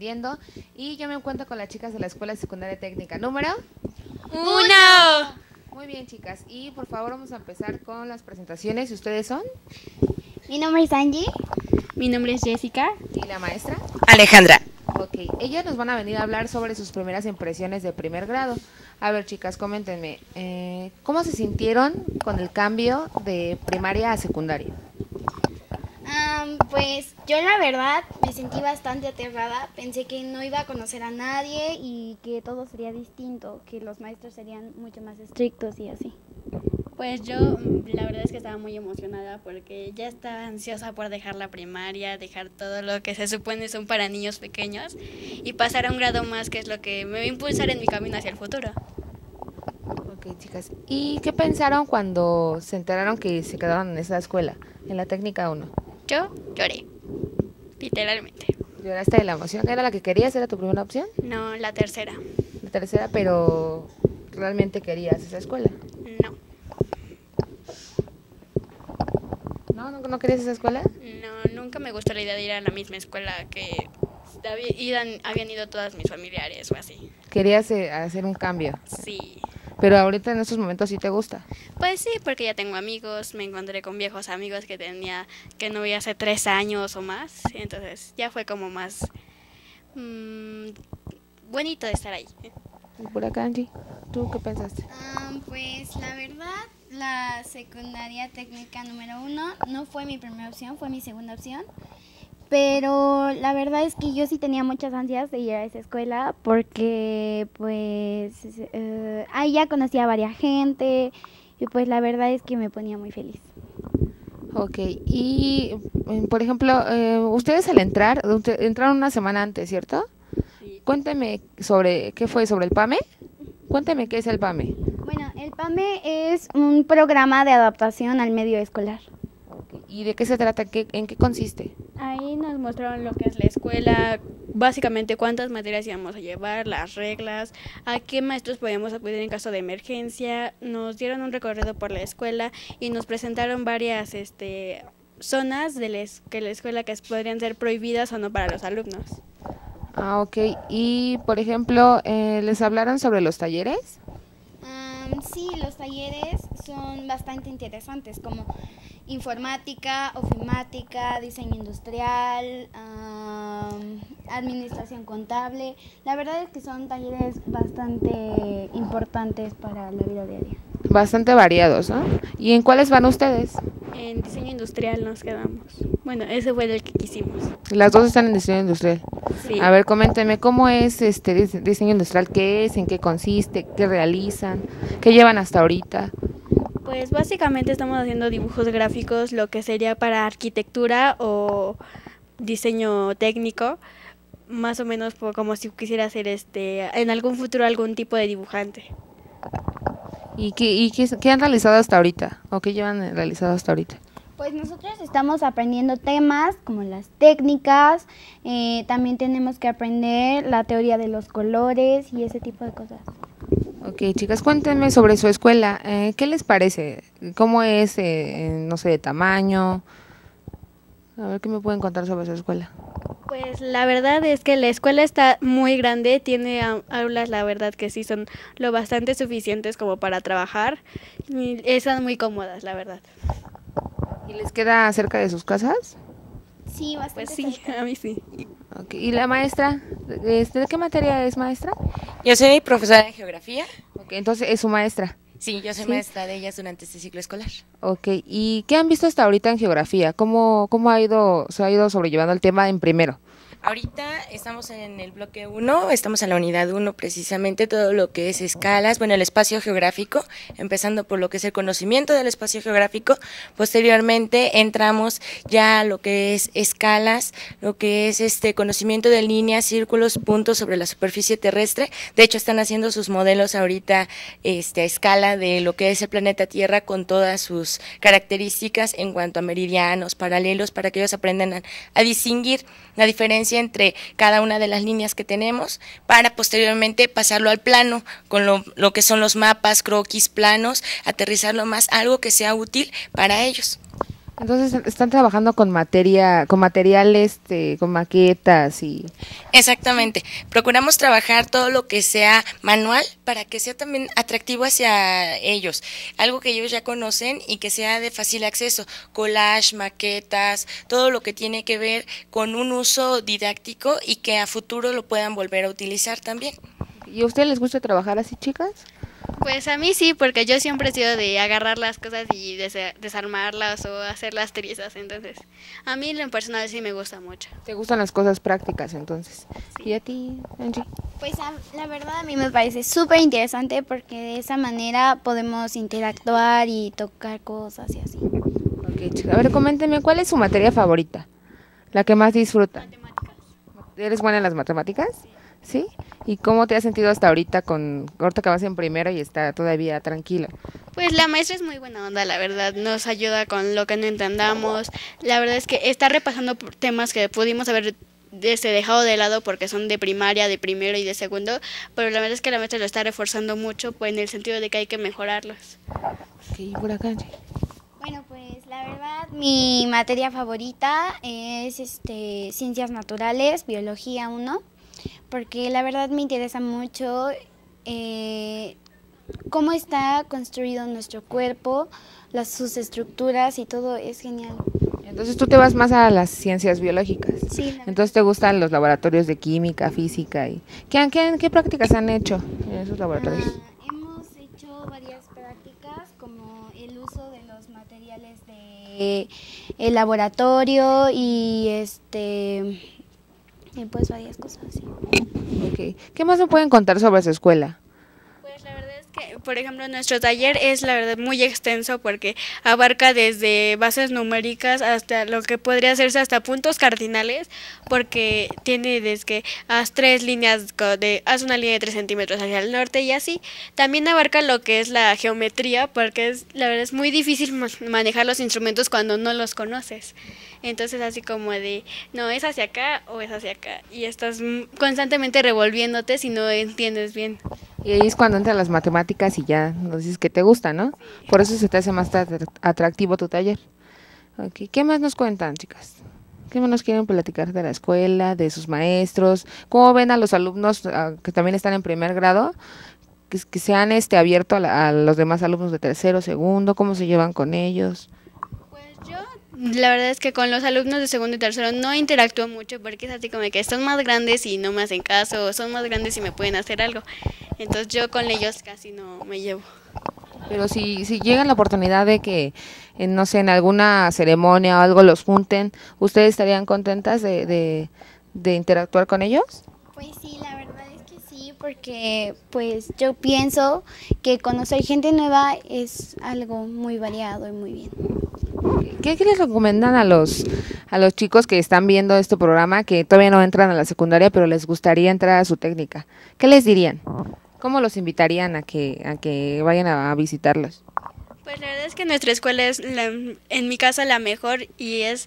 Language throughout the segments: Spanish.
viendo. Y yo me encuentro con las chicas de la Escuela Secundaria Técnica. ¿Número? ¡Uno! Muy bien, chicas. Y por favor vamos a empezar con las presentaciones. ¿Ustedes son? Mi nombre es Angie. Mi nombre es Jessica. ¿Y la maestra? Alejandra. Ok, ellas nos van a venir a hablar sobre sus primeras impresiones de primer grado. A ver, chicas, coméntenme, ¿cómo se sintieron con el cambio de primaria a secundaria? Pues yo la verdad me sentí bastante aterrada. Pensé que no iba a conocer a nadie y que todo sería distinto, que los maestros serían mucho más estrictos y así. Pues yo la verdad es que estaba muy emocionada porque ya estaba ansiosa por dejar la primaria, dejar todo lo que se supone son para niños pequeños y pasar a un grado más, que es lo que me va a impulsar en mi camino hacia el futuro. Ok, chicas, ¿y qué pensaron cuando se enteraron que se quedaron en esa escuela, en la técnica 1? Yo lloré, literalmente. ¿Lloraste de la emoción? ¿Era la que querías? ¿Era tu primera opción? No, la tercera. La tercera, pero ¿realmente querías esa escuela? No. ¿No querías esa escuela? No, nunca me gustó la idea de ir a la misma escuela que habían ido todas mis familiares o así. Querías hacer un cambio, Sí. pero ahorita en estos momentos sí te gusta. Pues sí, porque ya tengo amigos, me encontré con viejos amigos que no veía hace 3 años o más, entonces ya fue como más bonito de estar ahí. Y por acá, Angie, ¿tú qué pensaste? Pues la verdad, la secundaria técnica número 1 no fue mi primera opción, fue mi segunda opción. Pero la verdad es que yo sí tenía muchas ansias de ir a esa escuela porque pues ahí ya conocía a varias gente y pues la verdad es que me ponía muy feliz. Ok, y por ejemplo, ustedes al entrar, entraron una semana antes, ¿cierto? Sí. Cuénteme sobre, ¿qué fue? ¿Sobre el PAME? Cuénteme qué es el PAME. Bueno, el PAME es un programa de adaptación al medio escolar. Okay. ¿Y de qué se trata? ¿En qué consiste? Ahí nos mostraron lo que es la escuela, básicamente cuántas materias íbamos a llevar, las reglas, a qué maestros podíamos acudir en caso de emergencia. Nos dieron un recorrido por la escuela y nos presentaron varias zonas de la escuela que podrían ser prohibidas o no para los alumnos. Ah, ok. Y, por ejemplo, ¿les hablaron sobre los talleres? Sí, los talleres son bastante interesantes, como informática, ofimática, diseño industrial, administración contable. La verdad es que son talleres bastante importantes para la vida diaria. Bastante variados, ¿no? ¿Y en cuáles van ustedes? En diseño industrial nos quedamos. Bueno, ese fue el que quisimos. Las dos están en diseño industrial. Sí. A ver, coméntenme, ¿cómo es este diseño industrial? ¿Qué es? ¿En qué consiste? ¿Qué realizan? ¿Qué llevan hasta ahorita? Pues básicamente estamos haciendo dibujos gráficos, lo que sería para arquitectura o diseño técnico, más o menos como si quisiera ser en algún futuro algún tipo de dibujante. ¿Y qué han realizado hasta ahorita? ¿O qué llevan realizado hasta ahorita? Pues nosotros estamos aprendiendo temas como las técnicas, también tenemos que aprender la teoría de los colores y ese tipo de cosas. Ok, chicas, cuéntenme sobre su escuela. ¿Qué les parece? ¿Cómo es, no sé, de tamaño? A ver, ¿qué me pueden contar sobre su escuela? Pues la verdad es que la escuela está muy grande, tiene aulas, la verdad que sí son lo bastante suficientes como para trabajar y están muy cómodas, la verdad. ¿Y les queda cerca de sus casas? Sí, bastante. Pues sí, cerca. a mí sí. Okay. ¿Y la maestra? ¿De qué materia es maestra? Yo soy profesora de geografía. Ok, entonces es su maestra. Sí, yo soy ¿Sí? maestra de ellas durante este ciclo escolar. Ok, ¿y qué han visto hasta ahorita en geografía? ¿Cómo se ha ido sobrellevando el tema en primero? Ahorita estamos en el bloque 1, estamos en la unidad 1 precisamente, todo lo que es escalas, bueno, el espacio geográfico, empezando por lo que es el conocimiento del espacio geográfico, posteriormente entramos ya a lo que es escalas, lo que es conocimiento de líneas, círculos, puntos sobre la superficie terrestre. De hecho están haciendo sus modelos ahorita a escala de lo que es el planeta Tierra con todas sus características en cuanto a meridianos, paralelos, para que ellos aprendan a distinguir la diferencia entre cada una de las líneas que tenemos para posteriormente pasarlo al plano con lo que son los mapas, croquis, planos, aterrizarlo más, algo que sea útil para ellos. Entonces están trabajando con materiales, con maquetas y... Exactamente. Procuramos trabajar todo lo que sea manual para que sea también atractivo hacia ellos. Algo que ellos ya conocen y que sea de fácil acceso. Collage, maquetas, todo lo que tiene que ver con un uso didáctico y que a futuro lo puedan volver a utilizar también. ¿Y a ustedes les gusta trabajar así, chicas? Pues a mí sí, porque yo siempre he sido de agarrar las cosas y desarmarlas o hacer las trizas, entonces a mí en lo personal sí me gusta mucho. ¿Te gustan las cosas prácticas entonces? Sí. ¿Y a ti, Angie? Pues la verdad a mí me parece súper interesante porque de esa manera podemos interactuar y tocar cosas y así. Ok, chicas. A ver, coméntenme, ¿cuál es su materia favorita? La que más disfrutan. Matemáticas. ¿Eres buena en las matemáticas? ¿Sí? ¿Y cómo te has sentido hasta ahorita ahorita que vas en primero y está todavía tranquila? Pues la maestra es muy buena onda, la verdad, nos ayuda con lo que no entendamos. La verdad es que está repasando por temas que pudimos haber dejado de lado porque son de primaria, de primero y de segundo, pero la verdad es que la maestra lo está reforzando mucho pues, en el sentido de que hay que mejorarlos. Ok, por acá, Angie. Bueno, pues la verdad mi materia favorita es ciencias naturales, biología 1, porque la verdad me interesa mucho cómo está construido nuestro cuerpo, sus estructuras y todo es genial. Entonces tú te vas más a las ciencias biológicas. Sí, Entonces te gustan los laboratorios de química, física y ¿qué prácticas han hecho en esos laboratorios? hemos hecho varias prácticas como el uso de los materiales de el laboratorio y pues varias cosas así. Okay. ¿Qué más me pueden contar sobre su escuela? Pues la verdad es que, por ejemplo, nuestro taller es la verdad muy extenso porque abarca desde bases numéricas hasta lo que podría hacerse hasta puntos cardinales, porque tiene desde que haz 3 líneas, haz una línea de 3 centímetros hacia el norte y así. También abarca lo que es la geometría, porque la verdad es muy difícil manejar los instrumentos cuando no los conoces. Entonces así como de, no, es hacia acá o es hacia acá. Y estás constantemente revolviéndote si no entiendes bien. Y ahí es cuando entran las matemáticas y ya nos dices que te gusta, ¿no? Por eso se te hace más atractivo tu taller. Okay. ¿Qué más nos cuentan, chicas? ¿Qué más nos quieren platicar de la escuela, de sus maestros? ¿Cómo ven a los alumnos que también están en primer grado? Que se han abierto a los demás alumnos de tercero, segundo, ¿cómo se llevan con ellos? Pues yo, la verdad es que con los alumnos de segundo y tercero no interactúo mucho porque es así como que son más grandes y no me hacen caso, o son más grandes y me pueden hacer algo. Entonces yo con ellos casi no me llevo. Pero si llegan la oportunidad de que, no sé, en alguna ceremonia o algo los junten, ¿ustedes estarían contentas de interactuar con ellos? Pues sí, la verdad es que sí, porque pues yo pienso que conocer gente nueva es algo muy variado y muy bien. ¿Qué les recomiendan a los chicos que están viendo este programa que todavía no entran a la secundaria pero les gustaría entrar a su técnica? ¿Qué les dirían? ¿Cómo los invitarían a que vayan a visitarlos? Pues la verdad es que nuestra escuela es, en mi caso, la mejor y es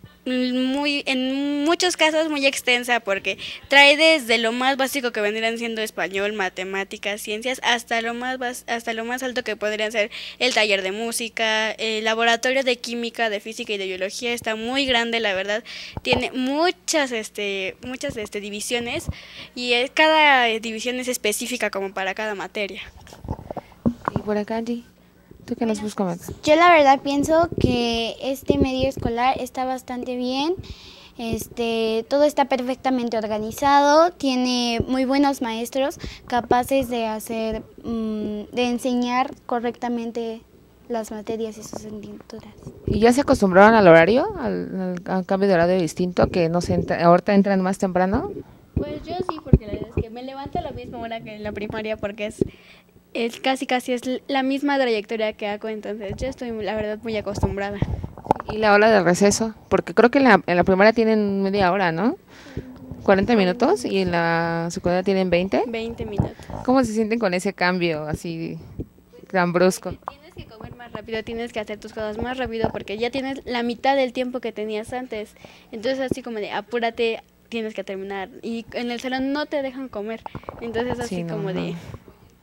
en muchos casos muy extensa porque trae desde lo más básico que vendrían siendo español, matemáticas, ciencias, hasta lo más alto que podrían ser el taller de música, el laboratorio de química, de física y de biología está muy grande, la verdad, tiene muchas divisiones y cada división es específica como para cada materia. Y por acá, Angie, ¿tú qué nos puedes comentar? Yo la verdad pienso que este medio escolar está bastante bien, todo está perfectamente organizado, tiene muy buenos maestros capaces de enseñar correctamente las materias y sus asignaturas. ¿Y ya se acostumbraron al horario, al cambio de horario distinto, que no se ahorita entran más temprano? Pues yo sí, porque la verdad es que me levanto a la misma hora que en la primaria porque es casi es la misma trayectoria que hago, entonces yo estoy la verdad muy acostumbrada. ¿Y la hora de receso? Porque creo que en la primaria tienen media hora, ¿no? 40 minutos y en la secundaria tienen 20. 20 minutos. ¿Cómo se sienten con ese cambio así tan brusco? Tienes que comer más rápido, tienes que hacer tus cosas más rápido porque ya tienes la mitad del tiempo que tenías antes. Entonces así como de apúrate, tienes que terminar. Y en el salón no te dejan comer. Entonces así Sí, no, como de...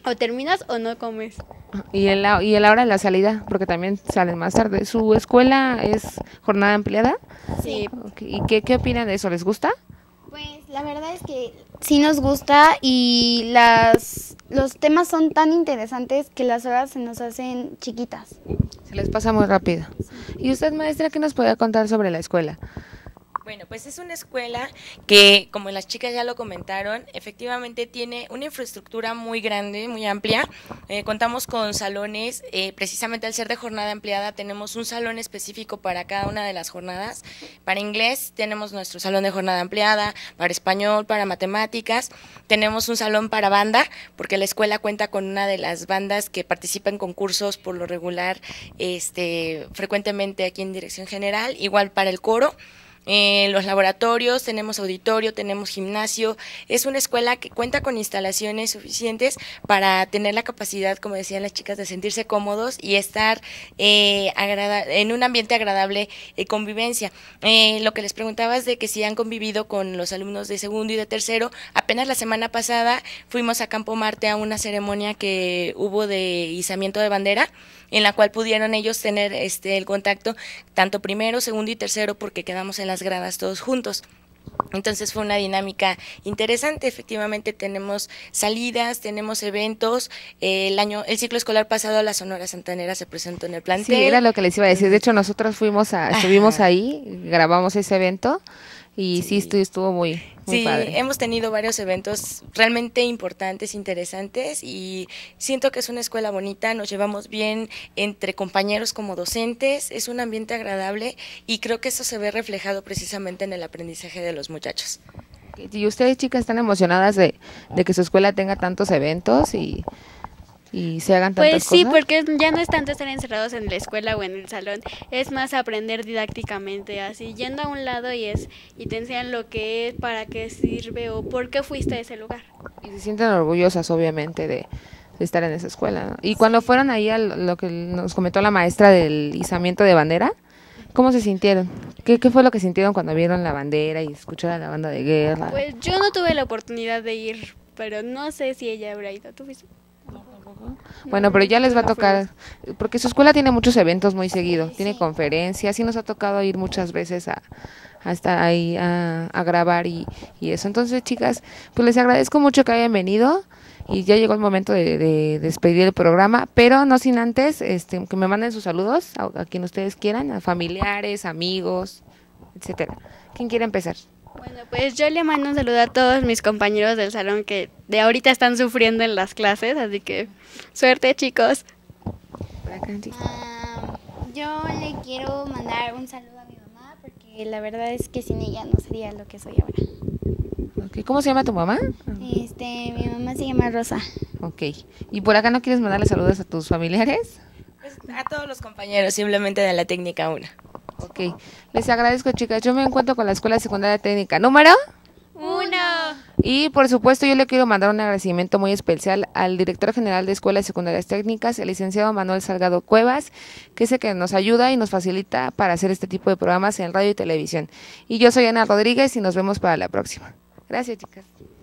o terminas o no comes. Y la hora de la salida, porque también salen más tarde. ¿Su escuela es jornada ampliada? Sí. ¿Y qué opinan de eso? ¿Les gusta? Pues la verdad es que sí nos gusta y los temas son tan interesantes que las horas se nos hacen chiquitas. Se les pasa muy rápido. ¿Y usted, maestra, qué nos puede contar sobre la escuela? Bueno, pues es una escuela que, como las chicas ya lo comentaron, efectivamente tiene una infraestructura muy grande, muy amplia. Contamos con salones, precisamente al ser de jornada ampliada, tenemos un salón específico para cada una de las jornadas. Para inglés tenemos nuestro salón de jornada ampliada, para español, para matemáticas. Tenemos un salón para banda, porque la escuela cuenta con una de las bandas que participa en concursos por lo regular, frecuentemente aquí en Dirección General, igual para el coro. Los laboratorios, tenemos auditorio, tenemos gimnasio. Es una escuela que cuenta con instalaciones suficientes para tener la capacidad, como decían las chicas, de sentirse cómodos y estar en un ambiente agradable de convivencia. Lo que les preguntaba es de que si han convivido con los alumnos de segundo y de tercero. Apenas la semana pasada fuimos a Campo Marte a una ceremonia que hubo de izamiento de bandera, en la cual pudieron ellos tener el contacto tanto primero, segundo y tercero, porque quedamos en las gradas todos juntos. Entonces fue una dinámica interesante. Efectivamente tenemos salidas, tenemos eventos. El ciclo escolar pasado la Sonora Santanera se presentó en el plantel. Sí, era lo que les iba a decir. De hecho, nosotros estuvimos ahí, grabamos ese evento y sí estuvo muy padre. Sí, hemos tenido varios eventos realmente importantes, interesantes, y siento que es una escuela bonita, nos llevamos bien entre compañeros como docentes, es un ambiente agradable y creo que eso se ve reflejado precisamente en el aprendizaje de los muchachos. ¿Y ustedes, chicas, están emocionadas de que su escuela tenga tantos eventos y se hagan tantas Pues sí, cosas? porque ya no es tanto estar encerrados en la escuela o en el salón, es más aprender didácticamente, así yendo a un lado y te enseñan lo que es, para qué sirve o por qué fuiste a ese lugar. Y se sienten orgullosas, obviamente, de estar en esa escuela, ¿no? Y cuando fueron ahí a lo que nos comentó la maestra del izamiento de bandera, ¿cómo se sintieron? ¿Qué fue lo que sintieron cuando vieron la bandera y escucharon la banda de guerra? Pues yo no tuve la oportunidad de ir, pero no sé si ella habrá ido. ¿Tú fuiste? Bueno, pero ya les va a tocar, porque su escuela tiene muchos eventos muy seguido, tiene conferencias, y nos ha tocado ir muchas veces a estar ahí a grabar y eso. Entonces, chicas, pues les agradezco mucho que hayan venido y ya llegó el momento de despedir el programa, pero no sin antes que me manden sus saludos a quien ustedes quieran, a familiares, amigos, etcétera. ¿Quién quiere empezar? Bueno, pues yo le mando un saludo a todos mis compañeros del salón que de ahorita están sufriendo en las clases, así que suerte, chicos. Yo le quiero mandar un saludo a mi mamá porque la verdad es que sin ella no sería lo que soy ahora. Okay. ¿Cómo se llama tu mamá? Mi mamá se llama Rosa. Ok. ¿Y por acá no quieres mandarle saludos a tus familiares? Pues a todos los compañeros, simplemente de la técnica 1. Ok, les agradezco, chicas. Yo me encuentro con la Escuela Secundaria Técnica número 1. Y por supuesto yo le quiero mandar un agradecimiento muy especial al director general de Escuelas Secundarias Técnicas, el licenciado Manuel Salgado Cuevas, que es el que nos ayuda y nos facilita para hacer este tipo de programas en radio y televisión. Y yo soy Ana Rodríguez y nos vemos para la próxima. Gracias, chicas.